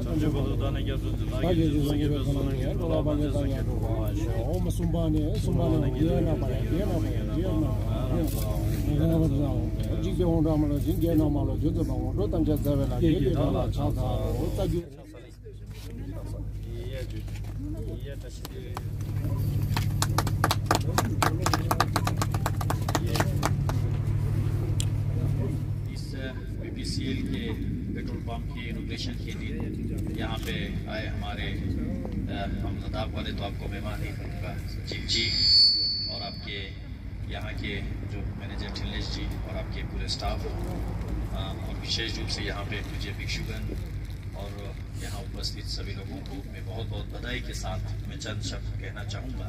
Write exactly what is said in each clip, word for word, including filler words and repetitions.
Önce Bağdat'a geldiğinde daha geçiyorsun gibi sana gel. Ola bana da gel. O musumbani, sumbani diye na para, diye na para, diye na. Ne yapacağım? Ciddi onda ciddi gel namalo, ciddi bana. Rotan ciddi vela, ciddi vela, çanta. O da gü. İyi, iyi taşıdı. BPCL के petrol pump की inauguration के लिए यहाँ पे आए हमारे हम लद्दाख वाले तो आपको मेहमान नहीं करूँगा, सचिव जी और आपके यहाँ के जो मैनेजर ठिल्लेश जी और आपके पूरे स्टाफ और विशेष रूप से यहाँ पे मुझे भिक्षुगण और यहाँ उपस्थित सभी लोगों को मैं बहुत बहुत बधाई के साथ मैं चंद शब्द कहना चाहूँगा।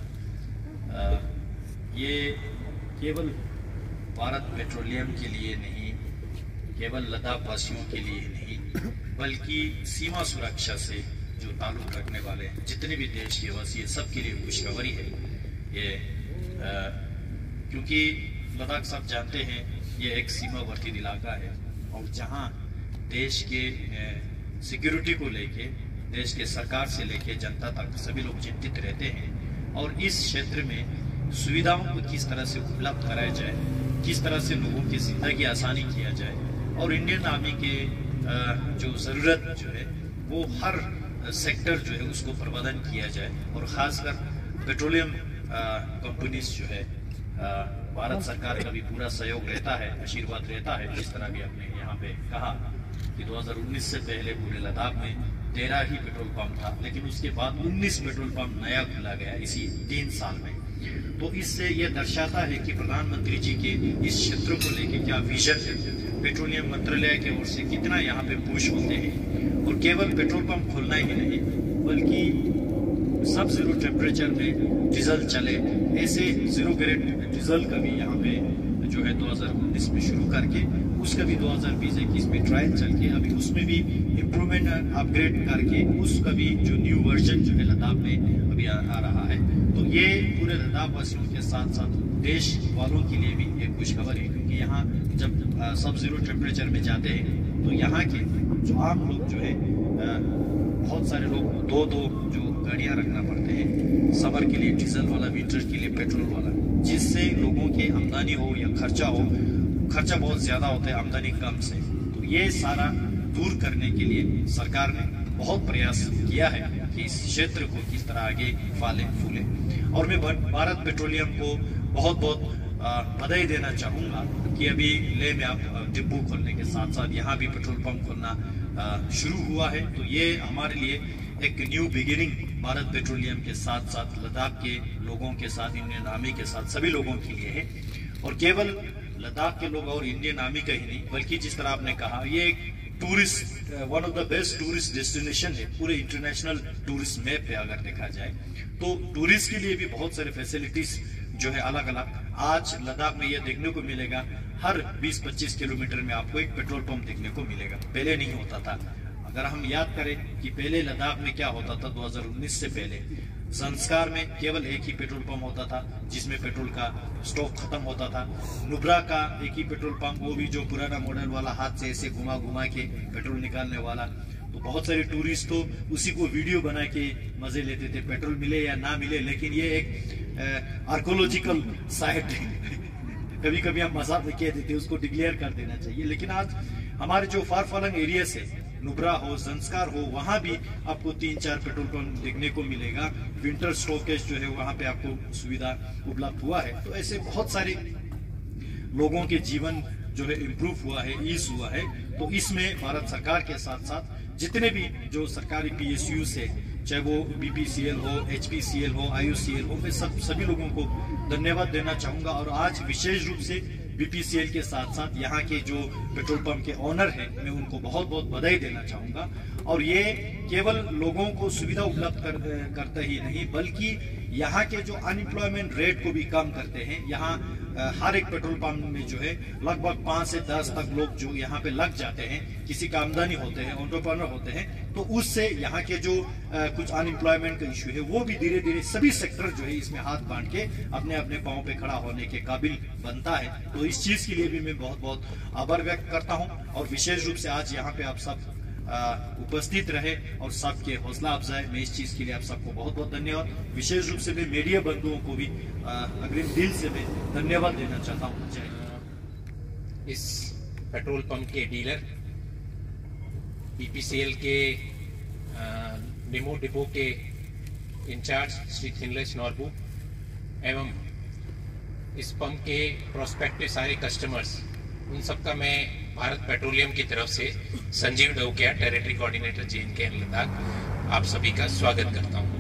ये केवल भारत पेट्रोलियम के लिए नहीं, केवल लद्दाख वासियों के लिए नहीं, बल्कि सीमा सुरक्षा से जो ताल्लुक रखने वाले जितने भी देश के वासी सब के लिए खुशखबरी है ये, आ, क्योंकि लद्दाख सब जानते हैं ये एक सीमावर्ती इलाका है और जहां देश के सिक्योरिटी को लेके देश के सरकार से लेके जनता तक सभी लोग चिंतित रहते हैं और इस क्षेत्र में सुविधाओं को किस तरह से उपलब्ध कराया जाए, किस तरह से लोगों की जिंदगी आसानी किया जाए और इंडियन आर्मी के जो ज़रूरत जो है वो हर सेक्टर जो है उसको प्रबंधन किया जाए और ख़ासकर पेट्रोलियम कंपनीज जो है भारत सरकार का भी पूरा सहयोग रहता है, आशीर्वाद रहता है। जिस तरह भी आपने यहाँ पे कहा कि दो हज़ार उन्नीस से पहले पूरे लद्दाख में तेरह ही पेट्रोल पंप था, लेकिन उसके बाद उन्नीस पेट्रोल पंप नया खुला गया इसी तीन साल में। तो इससे यह दर्शाता है कि प्रधानमंत्री जी के इस क्षेत्र को लेकर क्या विजन है, पेट्रोलियम मंत्रालय की ओर से कितना यहाँ पे पुश होते हैं और केवल पेट्रोल पंप खोलना ही नहीं बल्कि सब जीरो टेम्परेचर में डीजल चले, ऐसे जीरो ग्रेड डीजल का भी यहाँ पे जो है दो हज़ार उन्नीस में शुरू करके उसका भी दो हज़ार बीस इक्कीस में ट्रायल चल के अभी उसमें भी इम्प्रूवमेंट अपग्रेड करके उसका भी जो न्यू वर्जन जो है लद्दाख में अभी आ, आ रहा है। तो ये पूरे लद्दाख वासियों के साथ साथ देश वालों के लिए भी एक खुशखबर है, क्योंकि यहाँ जब सब जीरो टेम्परेचर में जाते हैं तो यहाँ के जो आम लोग जो है बहुत सारे लोग दो दो जो गाड़ियाँ रखना पड़ते हैं, समर के लिए डीजल वाला, विंटर के लिए पेट्रोल वाला, जिससे लोगों के आमदनी हो या खर्चा हो, खर्चा बहुत ज्यादा होता है आमदनी कम से। तो ये सारा दूर करने के लिए सरकार ने बहुत प्रयास किया है कि इस क्षेत्र को किस तरह आगे फाले फूले और मैं भारत पेट्रोलियम को बहुत बहुत बधाई देना चाहूँगा कि अभी लेह में आप डिब्बू खोलने के साथ साथ यहाँ भी पेट्रोल पंप खोलना शुरू हुआ है। तो ये हमारे लिए एक न्यू बिगिनिंग भारत पेट्रोलियम के साथ साथ लद्दाख के लोगों के साथ, इंडियन आर्मी के साथ सभी लोगों के लिए है और केवल लद्दाख के लोग और इंडियन आर्मी का ही नहीं बल्कि जिस तरह आपने कहा ये एक tourist one of the best tourist destination है पूरे इंटरनेशनल टूरिस्ट मैप पे अगर देखा जाए तो टूरिस्ट के लिए भी बहुत सारे फैसिलिटीज जो है अलग अलग आज लद्दाख में ये देखने को मिलेगा। हर बीस पच्चीस किलोमीटर में आपको एक पेट्रोल पंप देखने को मिलेगा, पहले नहीं होता था। अगर हम याद करें कि पहले लद्दाख में क्या होता था दो हज़ार उन्नीस से पहले, संस्कार में केवल एक ही पेट्रोल पंप होता था जिसमें पेट्रोल का स्टॉक खत्म होता था। नुब्रा का एक ही पेट्रोल पंप, वो भी जो पुराना मॉडल वाला हाथ से ऐसे घुमा घुमा के पेट्रोल निकालने वाला। तो बहुत सारे टूरिस्ट तो उसी को वीडियो बना के मजे लेते थे, पेट्रोल मिले या ना मिले। लेकिन ये एक आर्कोलॉजिकल साइट कभी कभी हम मजाक में कह देते उसको डिक्लेयर कर देना चाहिए। लेकिन आज हमारे जो फार फलंग एरिया से नुब्रा हो, संस्कार हो, वहां भी आपको तीन चार पेट्रोल पंप देखने को मिलेगा। विंटर स्टॉकेज जो है वहां पे आपको सुविधा उपलब्ध हुआ है। तो ऐसे बहुत सारे लोगों के जीवन जो है इम्प्रूव हुआ है, ईज हुआ है। तो इसमें भारत सरकार के साथ साथ जितने भी जो सरकारी पीएसयू से, चाहे वो बीपीसीएल हो, एचपीसीएल हो, आईयूसीएल हो, मैं सब सभी लोगों को धन्यवाद देना चाहूंगा। और आज विशेष रूप से बीपीसीएल के साथ साथ यहाँ के जो पेट्रोल पंप के ऑनर हैं मैं उनको बहुत बहुत बधाई देना चाहूंगा। और ये केवल लोगों को सुविधा उपलब्ध कर, करते ही नहीं बल्कि यहाँ के जो अनएम्प्लॉयमेंट रेट को भी कम करते हैं। यहाँ हर एक पेट्रोल पंप में जो है लगभग पांच से दस तक लोग जो यहाँ पे लग जाते हैं, किसी का आमदनी होते हैं, एंटरप्रेन्योर होते हैं। तो उससे यहाँ के जो आ, कुछ अनएम्प्लॉयमेंट का इश्यू है वो भी धीरे धीरे सभी सेक्टर जो है इसमें हाथ बांध के अपने अपने पांव पे खड़ा होने के काबिल बनता है। तो इस चीज के लिए भी मैं बहुत बहुत आभार व्यक्त करता हूँ। और विशेष रूप से आज यहाँ पे आप सब उपस्थित रहे और सबके हौसला अफजाई। मैं इस चीज के लिए आप सबको बहुत बहुत धन्यवाद। विशेष रूप से मैं मीडिया बंधुओं को भी अग्रिम दिल से मैं धन्यवाद देना चाहता हूँ। जय। इस पेट्रोल पंप के डीलर, पीपीसीएल के निमो डिपो के इंचार्ज श्री थिनलेस नॉर्बू एवं इस पंप के प्रोस्पेक्टिव सारे कस्टमर्स, उन सबका मैं भारत पेट्रोलियम की तरफ से Sanjeev Dokia, territory coordinator J and K Ladakh, आप सभी का स्वागत करता हूं।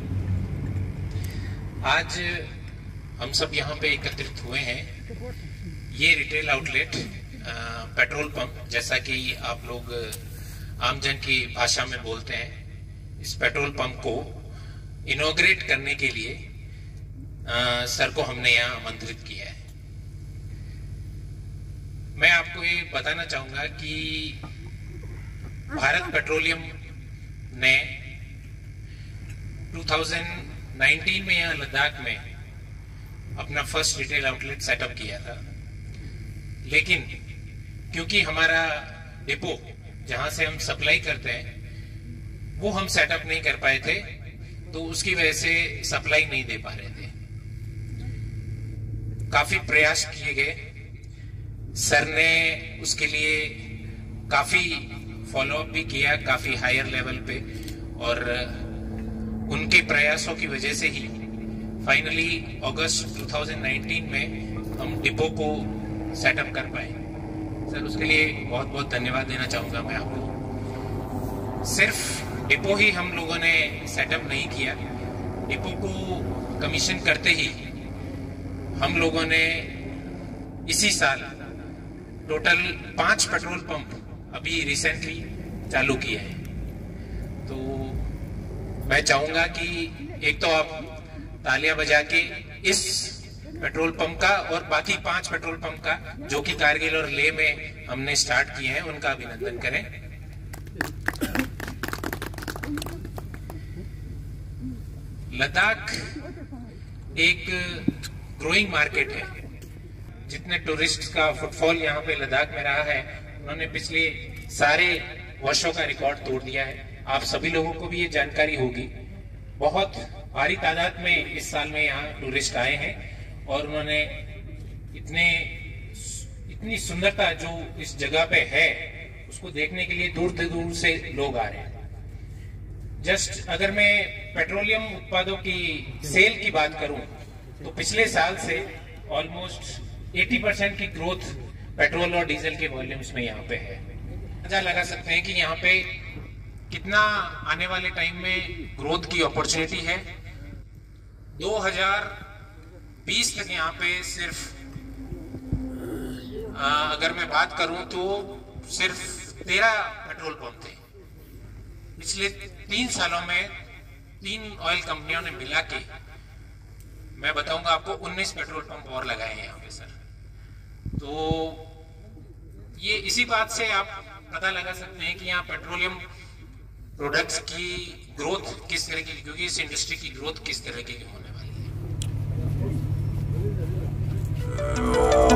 आज हम सब यहाँ पे एकत्रित हुए हैं। ये रिटेल आउटलेट पेट्रोल पंप, जैसा कि आप लोग आमजन की भाषा में बोलते हैं, इस पेट्रोल पंप को इनॉग्रेट करने के लिए आ, सर को हमने यहाँ आमंत्रित किया है। मैं आपको ये बताना चाहूंगा कि भारत पेट्रोलियम ने दो हज़ार उन्नीस में यहाँ लद्दाख में अपना फर्स्ट रिटेल आउटलेट सेटअप किया था, लेकिन क्योंकि हमारा डिपो जहां से हम सप्लाई करते हैं वो हम सेटअप नहीं कर पाए थे, तो उसकी वजह से सप्लाई नहीं दे पा रहे थे। काफी प्रयास किए गए, सर ने उसके लिए काफी फॉलोअप भी किया, काफी हायर लेवल पे, और उनके प्रयासों की वजह से ही फाइनली अगस्त दो हज़ार उन्नीस में हम डिपो को सेटअप कर पाए। सर, उसके लिए बहुत बहुत धन्यवाद देना चाहूंगा मैं आपको। सिर्फ डिपो ही हम लोगों ने सेटअप नहीं किया, डिपो को कमीशन करते ही हम लोगों ने इसी साल टोटल पांच पेट्रोल पंप अभी रिसेंटली चालू किए हैं। तो मैं चाहूंगा कि एक तो आप तालियां बजा के इस पेट्रोल पंप का और बाकी पांच पेट्रोल पंप का जो कि कारगिल और लेह में हमने स्टार्ट किए हैं उनका अभिनंदन करें। लद्दाख एक ग्रोइंग मार्केट है। जितने टूरिस्ट का फुटफॉल यहाँ पे लद्दाख में रहा है, उन्होंने पिछले सारे वर्षों का रिकॉर्ड तोड़ दिया है। आप सभी लोगों को भी ये जानकारी होगी, बहुत भारी तादाद में इस साल में यहाँ टूरिस्ट आए हैं और उन्होंने इतने इतनी सुंदरता जो इस जगह पे है उसको देखने के लिए दूर दूर से लोग आ रहे हैं। जस्ट अगर मैं पेट्रोलियम उत्पादों की सेल की बात करूं तो पिछले साल से ऑलमोस्ट अस्सी परसेंट की ग्रोथ पेट्रोल और डीजल के वॉल्यूम्स में यहाँ पे है। अंदाजा लगा सकते हैं कि यहाँ पे कितना आने वाले टाइम में ग्रोथ की अपॉर्चुनिटी है। दो हज़ार बीस तक यहाँ पे सिर्फ आ, अगर मैं बात करूं तो सिर्फ तेरह पेट्रोल पंप थे। पिछले तीन सालों में तीन ऑयल कंपनियों ने मिला के मैं बताऊंगा आपको उन्नीस पेट्रोल पंप और लगाए हैं यहाँ पे सर। तो ये इसी बात से आप पता लगा सकते हैं कि यहाँ पेट्रोलियम प्रोडक्ट्स की ग्रोथ किस तरह की, क्योंकि इस इंडस्ट्री की ग्रोथ किस तरह की होने वाली है।